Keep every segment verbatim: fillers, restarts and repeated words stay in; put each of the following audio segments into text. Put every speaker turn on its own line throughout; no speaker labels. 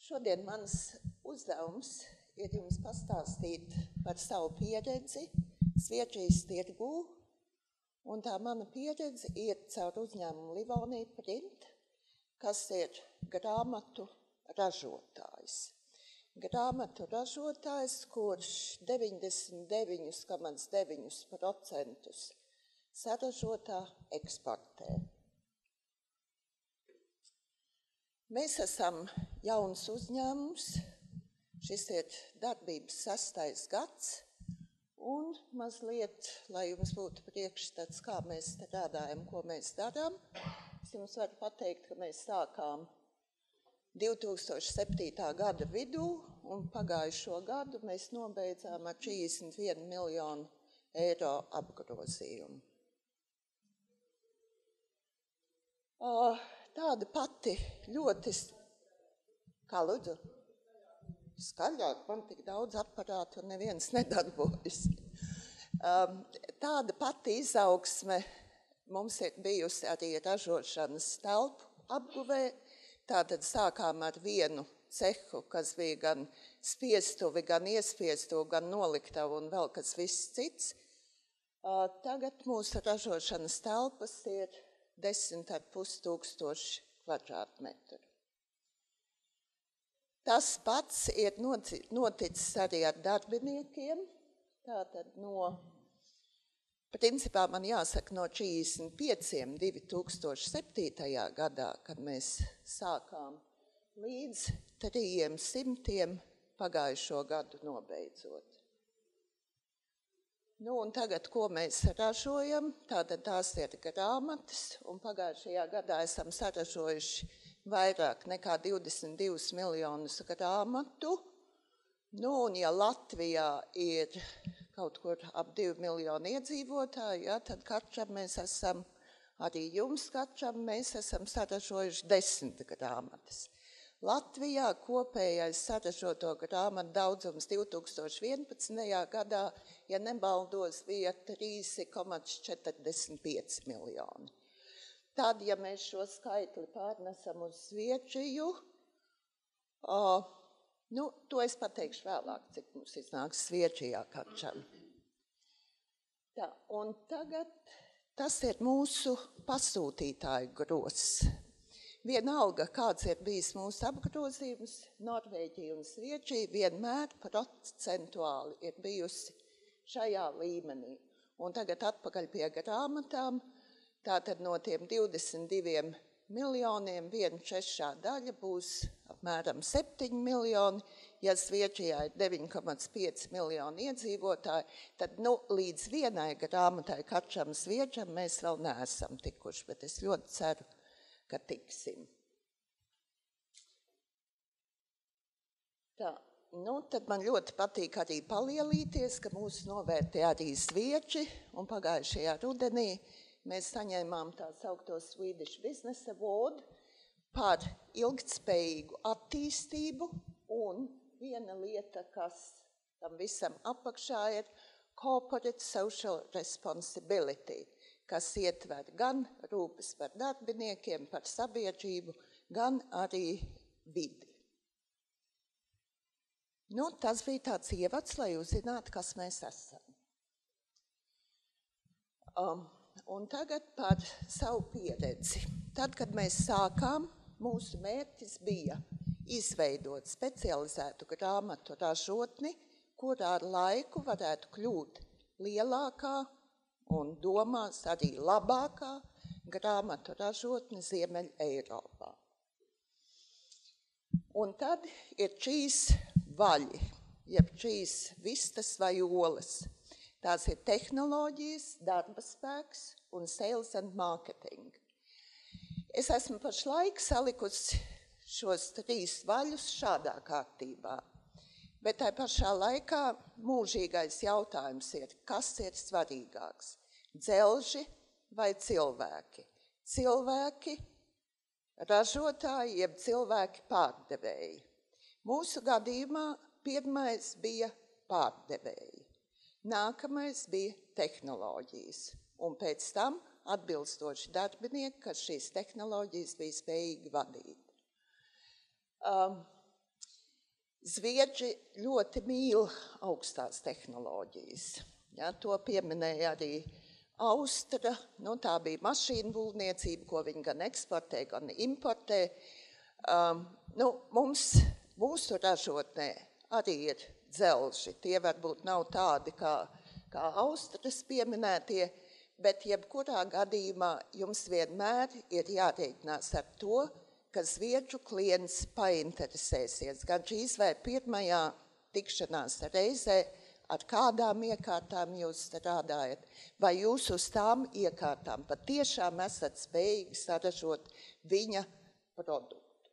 Šodien mans uzdevums ir jums pastāstīt par savu pieredzi Zviedrijas tirgū, un tā mana pieredze ir caur uzņēmumu Livonija Print, kas ir grāmatu ražotājs. Grāmatu ražotājs, kurš deviņdesmit deviņi komats deviņi procenti saražotā eksportē. Mēs esam jauns uzņēmums, šis ir darbības sastais gads, un mazliet, lai jums būtu priekšstats, kā mēs strādājam, ko mēs darām. Es jums varu pateikt, ka mēs sākām divi tūkstoši septītā gada vidū, un pagājušo gadu mēs nobeidzām ar trīsdesmit vienu miljonu eiro apgrozījumu. Tāda pati ļoti, kā lūdzu, skaļāk, man tik daudz aparātu un neviens nedarbojas. Tāda pati izaugsme mums ir bijusi arī ražošanas telpu apguvē. Tātad sākām ar vienu cehu, kas bija gan spiestuvi, gan iespiestuvi, gan noliktavu un vēl kas viss cits. Tagad mūsu ražošanas telpas ir desmit ar pus tūkstoši kvadrātmetru. Tas pats ir noticis arī ar darbiniekiem. Tātad no, principā man jāsaka, no trīsdesmit pieciem divi tūkstoši septītajā gadā, kad mēs sākām, līdz trījiem simtiem pagājušo gadu nobeidzot. Nu, un tagad, ko mēs ražojam, tātad tās ir grāmatas, un pagājušajā gadā esam saražojuši vairāk nekā divdesmit divus miljonus grāmatu. Nu, un ja Latvijā ir kaut kur ap divi miljoni iedzīvotāji, ja, tad katram mēs esam, arī jums katram, mēs esam saražojuši desmit grāmatas. Latvijā kopējais saražoto grāmatu daudzums divi tūkstoši vienpadsmitajā gadā, ja nebaldos, bija trīs komats četrdesmit pieci miljoni. Tad, ja mēs šo skaitli pārnesam uz Zviedriju, o, nu, to es pateikšu vēlāk, cik mums iznāks Zviedrijā katram. Tā, un tagad tas ir mūsu pasūtītāju gross. Vienalga, kāds ir bijis mūsu apgrozījums, Norvēģija un Zviedrija vienmēr procentuāli ir bijusi šajā līmenī. Un tagad atpakaļ pie grāmatām, tātad no tiem divdesmit diviem miljoniem viena trešā daļa būs apmēram septiņi miljoni. Ja Zviedrijā ir deviņi komats pieci miljoni iedzīvotāji, tad nu, līdz vienai grāmatai katram zviedram mēs vēl neesam tikuši, bet es ļoti ceru, ka tiksim. Tā, nu, tad man ļoti patīk arī palielīties, ka mūsu novērtē arī Zviedri, un pagājušajā rudenī mēs saņēmām tā saukto Swedish Business Award par ilgtspējīgu attīstību, un viena lieta, kas tam visam apakšā ir Corporate Social Responsibility, kas ietver gan rūpes par darbiniekiem, par sabiedrību, gan arī vidi. Nu, tas bija tāds ievads, lai uzzinātu, kas mēs esam. Um, un tagad par savu pieredzi. Tad, kad mēs sākām, mūsu mērķis bija izveidot specializētu grāmatu ražotni, kurā ar laiku varētu kļūt lielākā un domās arī labākā grāmatu ražotne Ziemeļ Eiropā. Un tad ir trīs vaļi, jeb trīs vistas vai olas. Tās ir tehnoloģijas, darba spēks un sales and marketing. Es esmu pašlaik salikusi šos trīs vaļus šādā kārtībā. Bet tai pašā laikā mūžīgais jautājums ir, kas ir svarīgāks? Dzelži vai cilvēki? Cilvēki, ražotāji, jeb cilvēki pārdevēji. Mūsu gadījumā pirmais bija pārdevēji. Nākamais bija tehnoloģijas. Un pēc tam atbilstoši darbinieki, kas šīs tehnoloģijas bija spējīgi vadīt. Um, Zviedri ļoti mīl augstās tehnoloģijas. Ja, to pieminēja arī Austra, nu, tā bija mašīnu būvniecība, ko viņi gan eksportē, gan importē. Um, nu, mums, mūsu ražotnē arī ir dzelži. Tie varbūt nav tādi kā, kā Austras pieminētie, bet jebkurā gadījumā jums vienmēr ir jārēķinās ar to, ka zviedru klients painteresēsies gan šīs vai pirmajā tikšanās reizē, ar kādām iekārtām jūs strādājat, vai jūs uz tām iekārtām patiešām esat spējīgi saražot viņa produktu.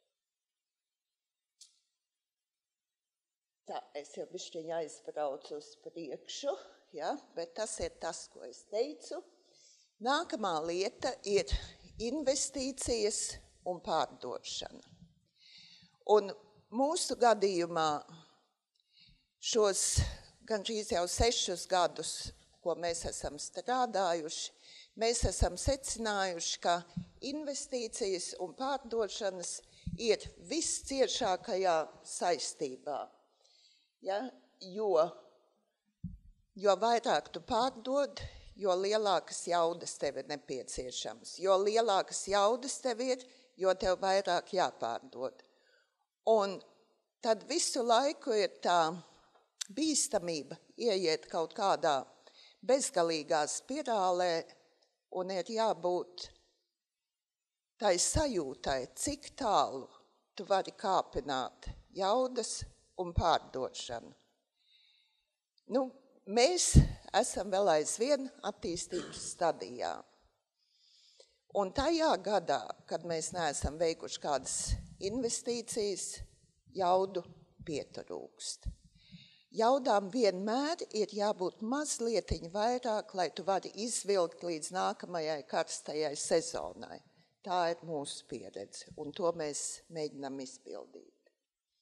Tā, es jau bišķiņ aizbraucu uz priekšu, ja, bet tas ir tas, ko es teicu. Nākamā lieta ir investīcijas un pārdošana. Un mūsu gadījumā šos gan šīs jau sešus gadus, ko mēs esam strādājuši, mēs esam secinājuši, ka investīcijas un pārdošanas ir visciešākajā saistībā. Ja? Jo, jo vairāk tu pārdod, jo lielākas jaudas tev ir nepieciešams. Jo lielākas jaudas tev ir, jo tev vairāk jāpārdod. Un tad visu laiku ir tā bīstamība ieiet kaut kādā bezgalīgā spirālē un ir jābūt tai sajūtai, cik tālu tu vari kāpināt jaudas un pārdošanu. Nu, mēs esam vēl aizvien attīstības stadijā. Un tajā gadā, kad mēs neesam veikuši kādas investīcijas, jaudu pietrūkst. Jaudām vienmēr ir jābūt mazlietiņ vairāk, lai tu vari izvilkt līdz nākamajai karstajai sezonai. Tā ir mūsu pieredze, un to mēs mēģinām izpildīt.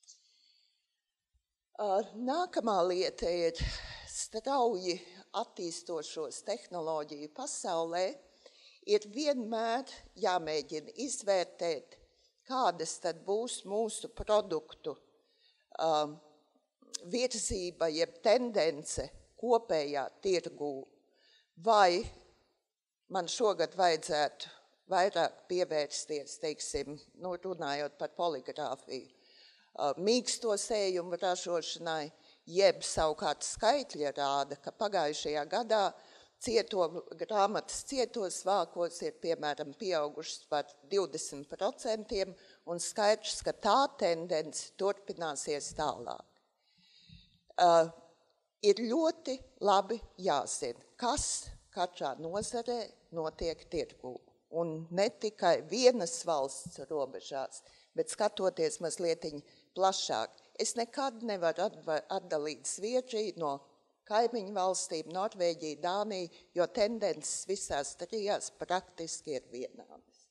Nākamā lieta ir strauji attīstošos tehnoloģiju pasaulē, ir vienmēr jāmēģina izvērtēt, kādas tad būs mūsu produktu um, virzība, jeb tendence kopējā tirgū, vai man šogad vajadzētu vairāk pievērsties, teiksim, nu, runājot par poligrāfiju, uh, mīksto sējumu ražošanai, jeb savukārt skaitļi rāda, ka pagājušajā gadā Cieto, grāmatas cietos vākos ir, piemēram, pieaugušas par divdesmit procentiem, un skaidrs, ka tā tendence turpināsies tālāk. Uh, ir ļoti labi jāzina, kas katrā nozarē notiek tirgū. Un ne tikai vienas valsts robežās, bet skatoties mazlietiņ plašāk. Es nekad nevaru atdalīt Zviedriju no kaimiņu valstīm, Norvēģiju, Dāniju, jo tendences visās trijās praktiski ir vienādas.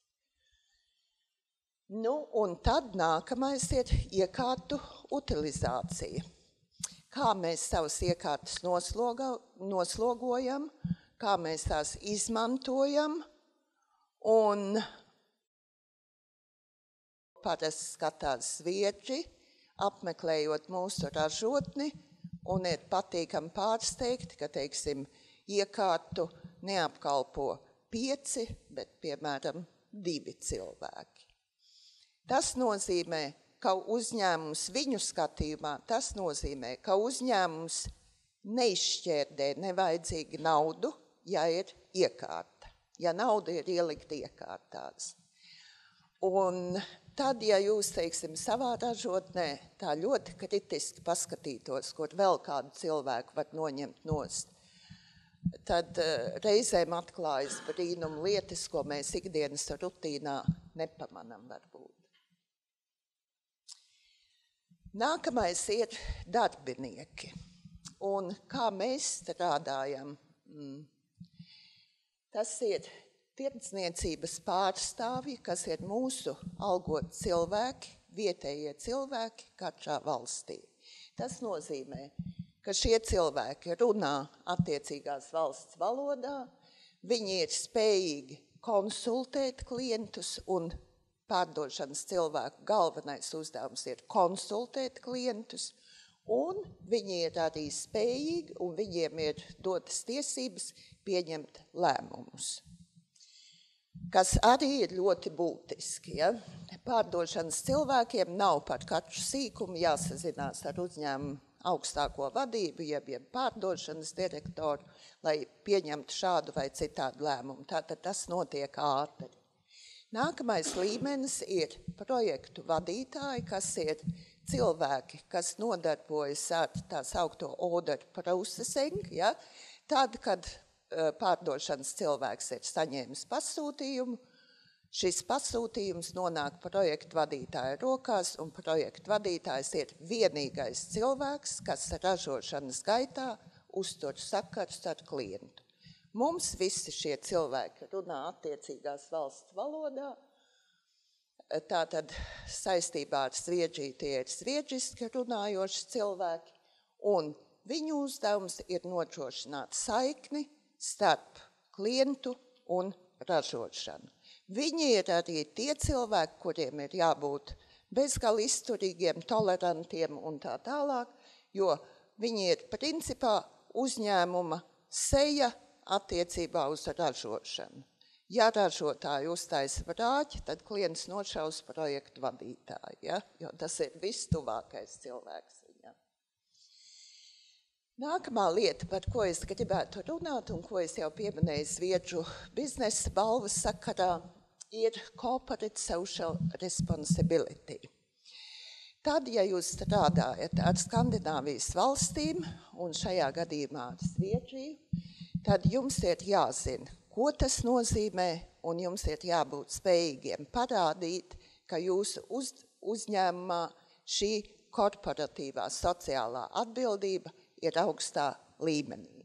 Nu, un tad nākamais ir iekārtu utilizācija. Kā mēs savas iekārtas nosloga, noslogojam, kā mēs tās izmantojam, un parasti skatās Zviedri, apmeklējot mūsu ražotni, un ir patīkami pārsteigti, ka, teiksim, iekārtu neapkalpo pieci, bet, piemēram, divi cilvēki. Tas nozīmē, ka uzņēmums viņu skatījumā, tas nozīmē, ka uzņēmums neizšķērdē nevajadzīgi naudu, ja ir iekārta, ja nauda ir ielikt iekārtās. Un tad, ja jūs, teiksim, savā ražotnē tā ļoti kritiski paskatītos, kur vēl kādu cilvēku var noņemt nost, tad reizēm atklājas brīnum lietas, ko mēs ikdienas rutīnā nepamanam varbūt. Nākamais ir darbinieki. Un kā mēs strādājam, tas ir tirdzniecības pārstāvji, kas ir mūsu algot cilvēki, vietējie cilvēki katrā valstī. Tas nozīmē, ka šie cilvēki runā attiecīgās valsts valodā, viņi ir spējīgi konsultēt klientus un pārdošanas cilvēku galvenais uzdevums ir konsultēt klientus, un viņi ir arī spējīgi, un viņiem ir dotas tiesības pieņemt lēmumus. Kas arī ir ļoti būtiski. Ja? Pārdošanas cilvēkiem nav par katru sīkumu jāsazinās ar uzņēmumu augstāko vadību, jeb, jeb pārdošanas direktoru, lai pieņemtu šādu vai citādu lēmumu. Tātad tas notiek ātri. Nākamais līmenis ir projektu vadītāji, kas ir cilvēki, kas nodarbojas ar tā saukto order processing, ja? Tad, kad pārdošanas cilvēks ir saņēmis pasūtījumu, šis pasūtījums nonāk projektu vadītāja rokās, un projektu vadītājs ir vienīgais cilvēks, kas ražošanas gaitā uztur sakars ar klientu. Mums visi šie cilvēki runā attiecīgās valsts valodā, tātad saistībā ar Zviedriju tie ir zviedriski runājoši cilvēki, un viņu uzdevums ir nodrošināt saikni starp klientu un ražošanu. Viņi ir arī tie cilvēki, kuriem ir jābūt bezgali izturīgiem, tolerantiem un tā tālāk, jo viņi ir principā uzņēmuma seja attiecībā uz ražošanu. Ja ražotāji uztaisa vrāķi, tad klients nošaus projektu vadītāju, ja? Jo tas ir vistuvākais cilvēks viņam. Nākamā lieta, par ko es gribētu runāt un ko es jau pieminēju Zviedru biznesa balvas sakarā, ir corporate social responsibility. Tad, ja jūs strādājat ar Skandināvijas valstīm un šajā gadījumā ar Zviedriju, tad jums ir jāzina, ko tas nozīmē, un jums ir jābūt spējīgiem parādīt, ka jūsu uz, uzņēmumā šī korporatīvā sociālā atbildība ir augstā līmenī.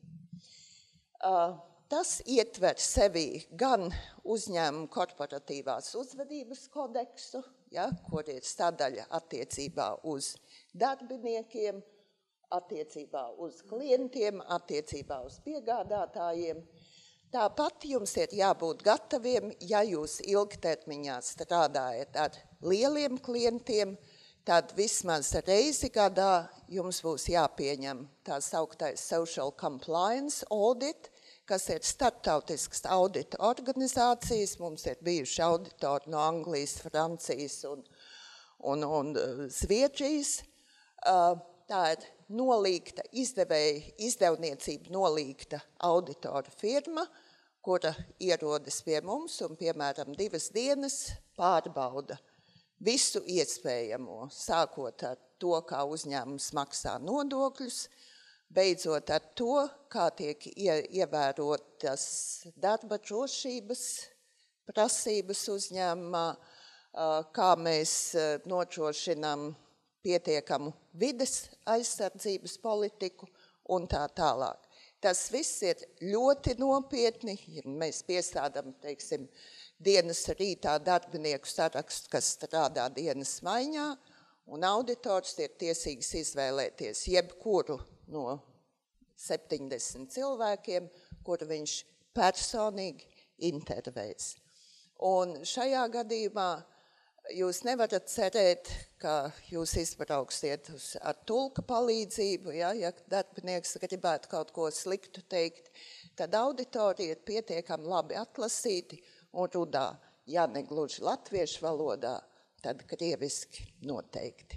Uh, tas ietver sevī gan uzņēmumu korporatīvās uzvedības kodeksu, ja, kur ir sadaļa attiecībā uz darbiniekiem, attiecībā uz klientiem, attiecībā uz piegādātājiem. Tāpat jums ir jābūt gataviem, ja jūs ilgtermiņā strādājat ar lieliem klientiem, tad vismaz reizi gadā jums būs jāpieņem tā sauktais social compliance audit, kas ir starptautiskas audita organizācijas. Mums ir bijuši auditori no Anglijas, Francijas un, un, un Zviedrijas. Tā ir nolīgta, izdevēja, izdevniecība nolīgta auditora firma, kura ierodas pie mums un, piemēram, divas dienas pārbauda visu iespējamo, sākot ar to, kā uzņēmums maksā nodokļus, beidzot ar to, kā tiek ievērotas darba drošības prasības uzņēmumā, kā mēs nodrošinām pietiekamu vides aizsardzības politiku un tā tālāk. Tas viss ir ļoti nopietni, ja mēs piestādām, teiksim, dienas rītā darbinieku sarakstu, kas strādā dienas maiņā, un auditors ir tiesīgs izvēlēties jebkuru no septiņdesmit cilvēkiem, kuru viņš personīgi intervēs. Un šajā gadījumā jūs nevarat cerēt, ka jūs izbrauksiet uz, ar tulka palīdzību, ja, ja darbinieks gribētu kaut ko sliktu teikt, tad auditori ir pietiekami labi atlasīti un rudā, ja ne gluži latviešu valodā, tad krieviski noteikti.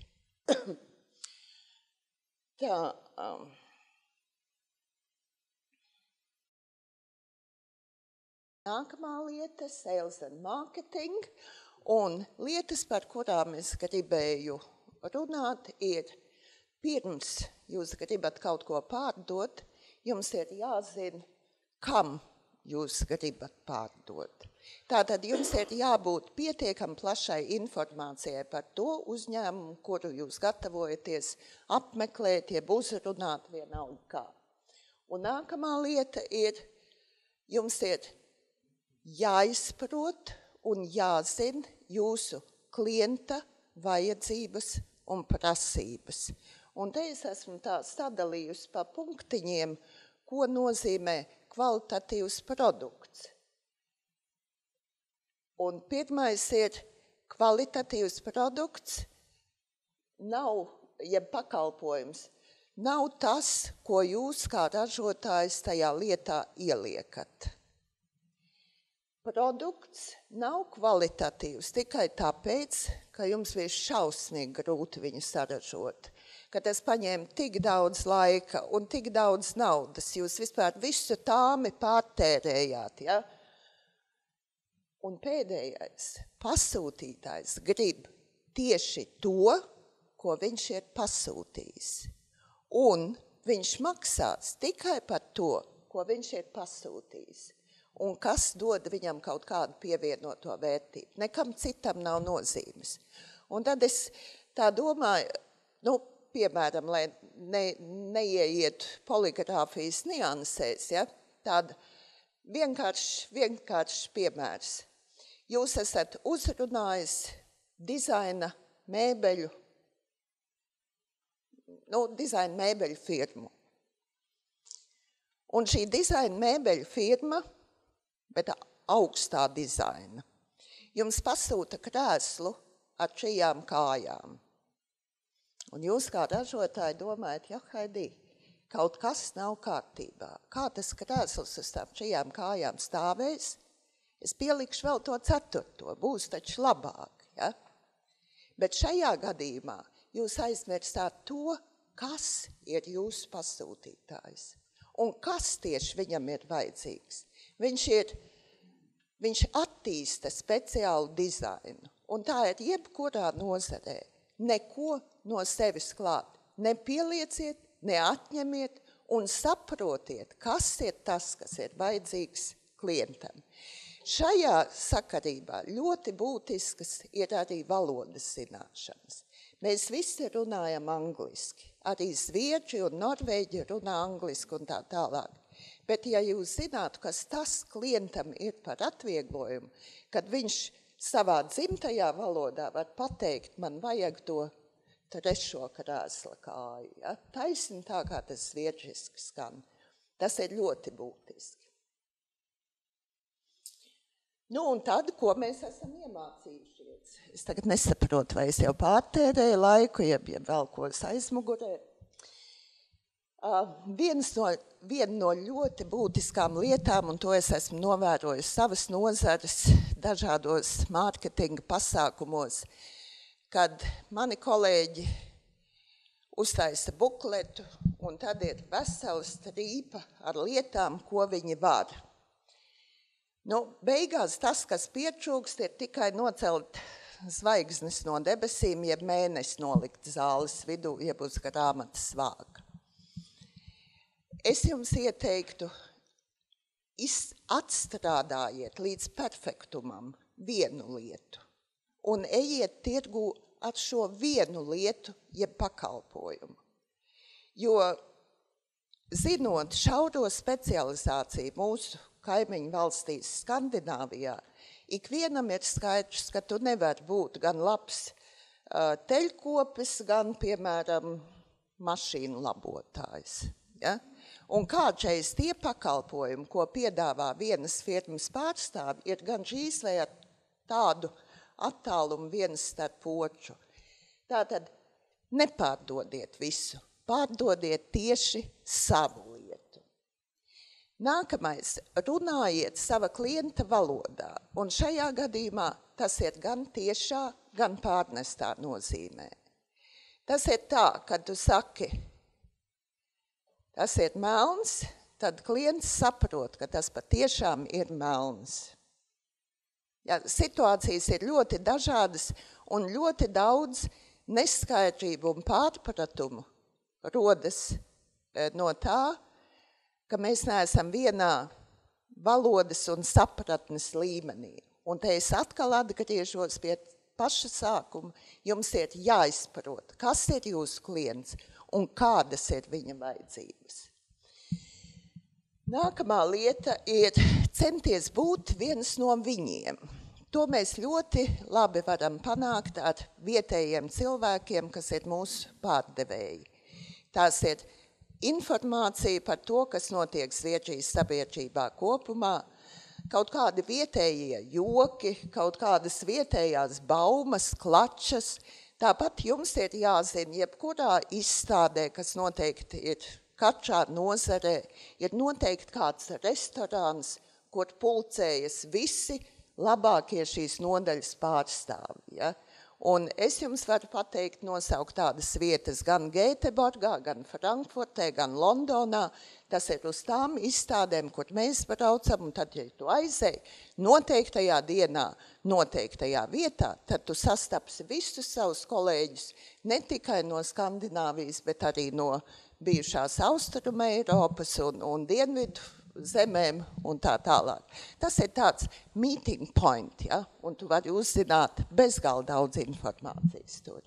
Tā, um, nākamā lieta, sales and marketing. Un lietas, par kurām es gribēju runāt, ir pirms jūs gribat kaut ko pārdot, jums ir jāzina, kam jūs gribat pārdot. Tātad jums ir jābūt pietiekami plašai informācijai par to uzņēmumu, kuru jūs gatavojaties apmeklēt, jeb uzrunāt vienalga kā. Un nākamā lieta ir, jums ir jāizprot un jāzina jūsu klienta vajadzības un prasības. Un te es esmu tā sadalījusi pa punktiņiem, ko nozīmē kvalitatīvs produkts. Un pirmais ir kvalitatīvs produkts nav, jeb pakalpojums, nav tas, ko jūs kā ražotājs tajā lietā ieliekat. Produkts nav kvalitatīvs tikai tāpēc, ka jums bija šausmīgi grūti viņu saražot, ka tas paņēma tik daudz laika un tik daudz naudas, jūs vispār visu tāmi pārtērējāt, ja? Un pēdējais, pasūtītājs grib tieši to, ko viņš ir pasūtījis. Un viņš maksās tikai par to, ko viņš ir pasūtījis. Un kas dod viņam kaut kādu pievienoto vērtību. Nekam citam nav nozīmes. Un tad es tā domāju, nu, piemēram, lai ne, neieiet poligrāfijas niansēs, ja, tāda vienkāršs vienkāršs piemērs. Jūs esat uzrunājis dizaina mēbeļu, nu, dizaina mēbeļu firmu. Un šī dizaina mēbeļu firma, bet augstā dizaina, jums pasūta krēslu ar čijām kājām. Un jūs kā ražotāji domājat, ja, Haidī, kaut kas nav kārtībā. Kā tas krēsls uz tām čijām kājām stāvēs? Es pielikšu vēl to ceturto, būs taču labāk, ja? Bet šajā gadījumā jūs aizmirstāt to, kas ir jūsu pasūtītājs. Un kas tieši viņam ir vajadzīgs? Viņš ir, viņš attīsta speciālu dizainu. Un tā ir jebkurā nozarē. Neko no sevis klāt. Nepielieciet, neatņemiet un saprotiet, kas ir tas, kas ir vajadzīgs klientam. Šajā sakarībā ļoti būtiskas ir arī valodas zināšanas. Mēs visi runājam angliski. Arī zviedri un norvēģi runā angliski un tā tālāk. Bet ja jūs zinātu, kas tas klientam ir par atvieglojumu, kad viņš savā dzimtajā valodā var pateikt, man vajag to trešo krēsla kāju, ja? Taisni tā, kā tas zviedriski skan. Tas ir ļoti būtiski. Nu, un tad, ko mēs esam iemācījušies? Es tagad nesaprotu, vai es jau pārtērēju laiku, jeb, jeb vēl ko es aizmugurē. Uh, viens no, viena no ļoti būtiskām lietām, un to es esmu novērojis savas nozares dažādos mārketinga pasākumos, kad mani kolēģi uztaisa bukletu, un tad ir vesela strīpa ar lietām, ko viņi var. Nu, beigās tas, kas pietrūkst, ir tikai nocelt zvaigznes no debesīm, jeb mēnesi nolikt zāles vidū, jeb uz grāmatas vāga. Es jums ieteiktu, atstrādājiet līdz perfektumam vienu lietu un ejiet tirgu ar šo vienu lietu, jeb pakalpojumu. Jo, zinot šauro specializāciju mūsu kaimiņu valstīs Skandināvijā, ikvienam ir skaidrs, ka tu nevari būt gan labs uh, teļkopis, gan, piemēram, mašīnu labotājs. Ja? Un kādreiz tie pakalpojumi, ko piedāvā vienas firmas pārstāvi, ir gan šīs vai ar tādu attālumu vienas starp otru. Tātad nepārdodiet visu, pārdodiet tieši savu lietu. Nākamais, runājiet sava klienta valodā, un šajā gadījumā tas ir gan tiešā, gan pārnestā nozīmē. Tas ir tā, kad tu saki, tas ir melns, tad klients saprot, ka tas patiešām ir melns. Ja, situācijas ir ļoti dažādas un ļoti daudz neskaidrību un pārpratumu rodas no tā, ka mēs neesam vienā valodas un sapratnes līmenī. Un te es atkal atgriežos pie paša sākuma. Jums ir jāizprot, kas ir jūsu klients un kādas ir viņa vajadzības. Nākamā lieta ir centies būt viens no viņiem. To mēs ļoti labi varam panākt ar vietējiem cilvēkiem, kas ir mūsu pārdevēji. Tās ir informācija par to, kas notiek Zviedrijas sabiedrībā kopumā, kaut kādi vietējie joki, kaut kādas vietējās baumas, klačas. Tāpat jums ir jāzina, jebkurā izstādē, kas noteikti ir katrā nozarē, ir noteikti kāds restorāns, kur pulcējas visi labākie šīs nodaļas pārstāvji. Ja? Un es jums varu pateikt, nosaukt tādas vietas gan Gēteborgā, gan Frankfurtē, gan Londonā. Tas ir uz tām izstādēm, kur mēs braucam, un tad, ja tu aizēji noteiktajā dienā, noteiktajā vietā, tad tu sastapsi visus savus kolēģus, ne tikai no Skandināvijas, bet arī no bijušās Austruma Eiropas un, un Dienvidu zemēm un tā tālāk. Tas ir tāds meeting point, ja? Un tu vari uzzināt bezgalā daudz informācijas tur.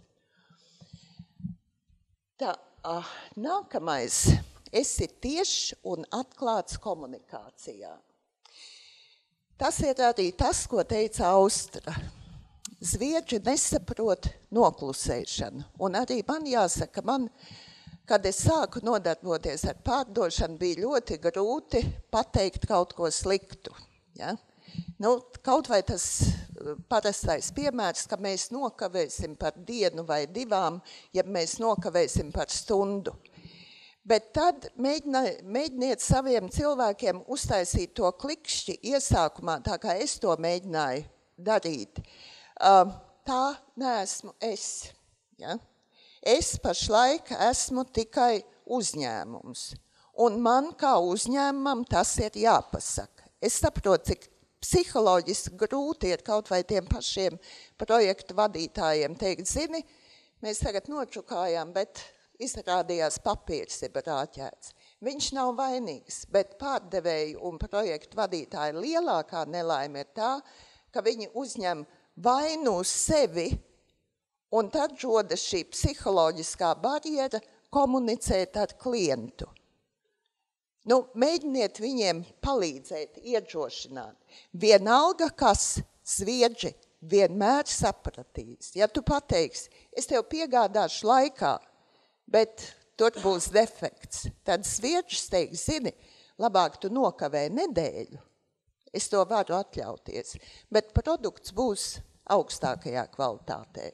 Tā, ah, nākamais. Esi tiešs un atklāts komunikācijā. Tas ir arī tas, ko teica Austra. Zviedri nesaprot noklusēšanu. Un arī man jāsaka, man kad es sāku nodarboties ar pārdošanu, bija ļoti grūti pateikt kaut ko sliktu. Ja? Nu, kaut vai tas parastais piemērs, ka mēs nokavēsim par dienu vai divām, ja mēs nokavēsim par stundu. Bet tad mēģina, mēģiniet saviem cilvēkiem uztaisīt to klikšķi iesākumā, tā kā es to mēģināju darīt. Tā neesmu es. Ja? Es pašlaik esmu tikai uzņēmums, un man kā uzņēmumam tas ir jāpasaka. Es saprotu, cik psiholoģiski grūti ir kaut vai tiem pašiem projektu vadītājiem teikt, zini, mēs tagad nočukājām, bet izrādījās papīrs ir rāķēts. Viņš nav vainīgs, bet pārdevēju un projektu vadītāju lielākā nelaime ir tā, ka viņi uzņem vainu uz sevi. Un tad rodas šī psiholoģiskā barjera komunicēt ar klientu. Nu, mēģiniet viņiem palīdzēt, iedrošināt. Vienalga, kas zviedri vienmēr sapratīs. Ja tu pateiksi, es tev piegādāšu laikā, bet tur būs defekts, tad zviedrs teiks, zini, labāk tu nokavē nedēļu. Es to varu atļauties, bet produkts būs augstākajā kvalitātē.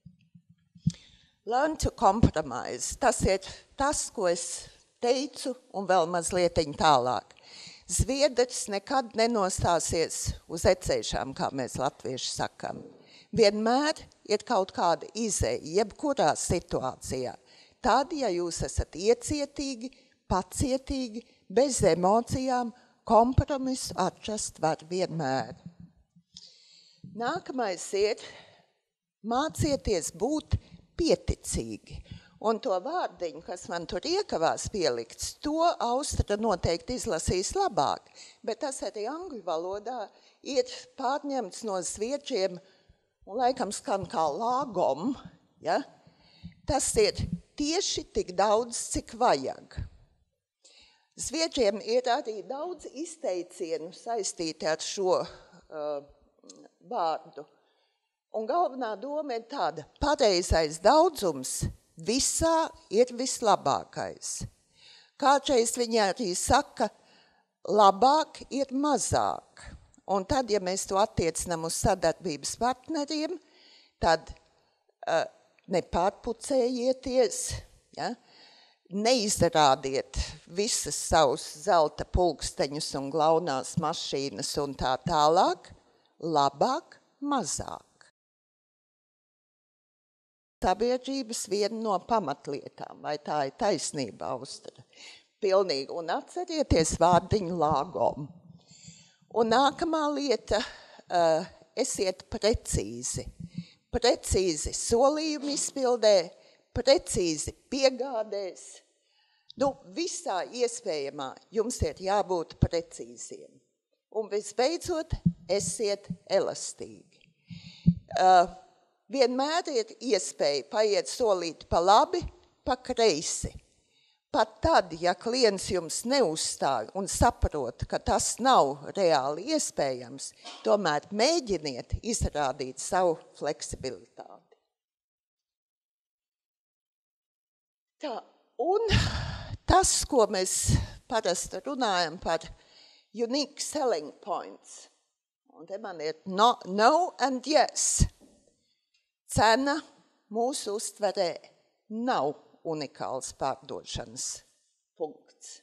Learn to compromise. Tas ir tas, ko es teicu, un vēl mazlietiņ tālāk. Zviedrs nekad nenostāsies uz ecēšām, kā mēs latvieši sakam. Vienmēr ir kaut kāda izeja, jebkurā situācijā. Tad, ja jūs esat iecietīgi, pacietīgi, bez emocijām, kompromisu atrast var vienmēr. Nākamais ir mācieties būt pieticīgi. Un to vārdiņu, kas man tur iekavās pielikts, to Austra noteikti izlasīs labāk, bet tas arī angļu valodā ir pārņemts no zviedriem un laikam skan kā lāgom. Ja? Tas ir tieši tik daudz, cik vajag. Zviedriem ir arī daudz izteicienu saistīti ar šo uh, vārdu. Un galvenā doma ir tāda, pareizais daudzums visā ir vislabākais. Kādreiz viņi arī saka, labāk ir mazāk. Un tad, ja mēs to attiecinām uz sadarbības partneriem, tad uh, nepārpucējieties, ja? Neizrādiet visas savus zelta pulksteņus un glaunās mašīnas un tā tālāk, labāk mazāk. Sabiedrības viena no pamatlietām, vai tā ir taisnība, Austra? Pilnīgi. Un atcerieties vārdiņu lāgom. Un nākamā lieta, uh, esiet precīzi. Precīzi solījumu izpildē, precīzi piegādēs. Nu, visā iespējamā jums ir jābūt precīziem. Un visbeidzot, esiet elastīgi. Uh, Vienmēr ir iespēja paiet solīt pa labi, pa kreisi. Pat tad, ja klients jums neuzstāj un saprot, ka tas nav reāli iespējams, tomēr mēģiniet izrādīt savu fleksibilitāti. Tā, un tas, ko mēs parasti runājam par unique selling points. Un te man ir no, no and yes. Cena mūsu uztverē nav unikāls pārdošanas punkts.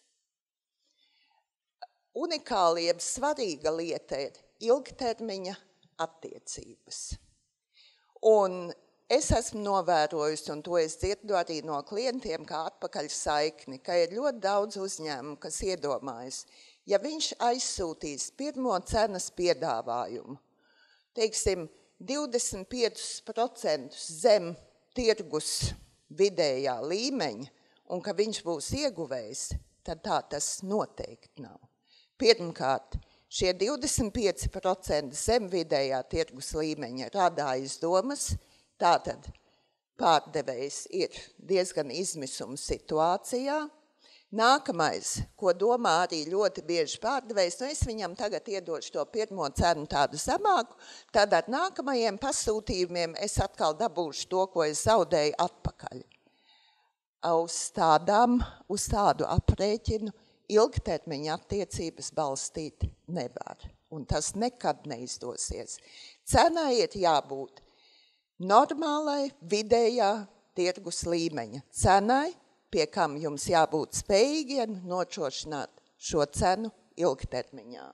Unikāla jeb svarīga lieta ir ilgtermiņa attiecības. Un es esmu novērojusi, un to es dzirdu arī no klientiem, kā atpakaļ saikni, ka ir ļoti daudz uzņēmumu, kas iedomājas, ja viņš aizsūtīs pirmo cenas piedāvājumu, teiksim, divdesmit pieci procenti zem tirgus vidējā līmeņa, un ka viņš būs ieguvējs, tad tā tas noteikti nav. Pirmkārt, šie divdesmit pieci procenti zem vidējā tirgus līmeņa rada aizdomas, tātad pārdevējs ir diezgan izmisuma situācijā. Nākamais, ko domā arī ļoti bieži pārdevējs, nu es viņam tagad iedošu to pirmo cenu tādu zemāku, tad ar nākamajiem pasūtījumiem es atkal dabūšu to, ko es zaudēju atpakaļ. Uz tādām, uz tādu aprēķinu ilgtermiņa attiecības balstīt nevar, un tas nekad neizdosies. Cenai ir jābūt normālai, vidējā tirgus līmeņa cenai, pie kam jums jābūt spējīgiem nočošināt šo cenu ilgtermiņā.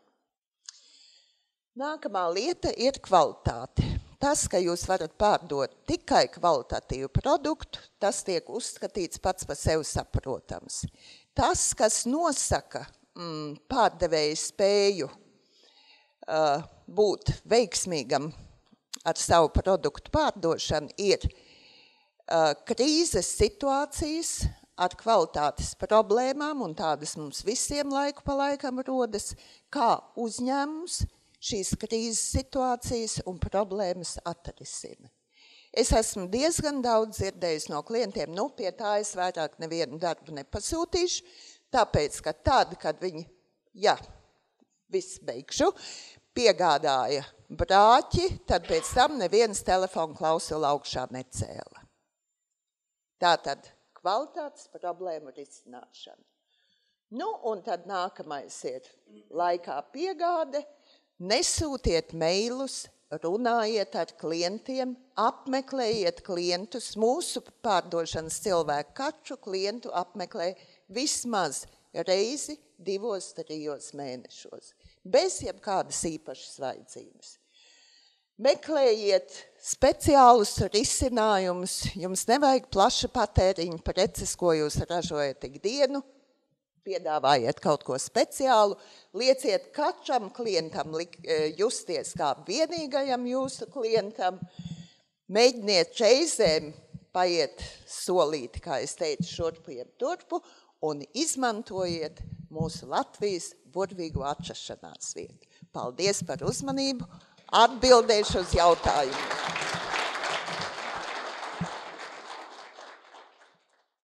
Nākamā lieta ir kvalitāte. Tas, ka jūs varat pārdot tikai kvalitatīvu produktu, tas tiek uzskatīts pats par sevi saprotams. Tas, kas nosaka mm, pārdevēju spēju uh, būt veiksmīgam ar savu produktu pārdošanu, ir uh, krīzes situācijas ar kvalitātes problēmām, un tādas mums visiem laiku pa laikam rodas, kā uzņēmums šīs krīzes situācijas un problēmas atrisina. Es esmu diezgan daudz dzirdējis no klientiem, nu, pie tā es vairāk nevienu darbu nepasūtīšu, tāpēc, ka tad, kad viņi, ja, viss beigšu, piegādāja brāķi, tad pēc tam neviens telefonu klausula augšā necēla. Tātad kvalitātes problēmu risināšana. Nu, un tad nākamais ir laikā piegāde, nesūtiet mailus, runājiet ar klientiem, apmeklējiet klientus. Mūsu pārdošanas cilvēku katru klientu apmeklē vismaz reizi divos, trijos mēnešos, bez jebkādas īpašas vajadzības. Meklējiet speciālus risinājumus, jums nevajag plaša patēriņa preces, ko jūs ražojat ikdienu, piedāvājiet kaut ko speciālu, lieciet katram klientam justies kā vienīgajam jūsu klientam, mēģiniet reizēm paiet solīti, kā es teicu, šurpu jeb turpu, un izmantojiet mūsu Latvijas burvīgo atrašanās vietu. Paldies par uzmanību, atbildēšu uz jautājumu.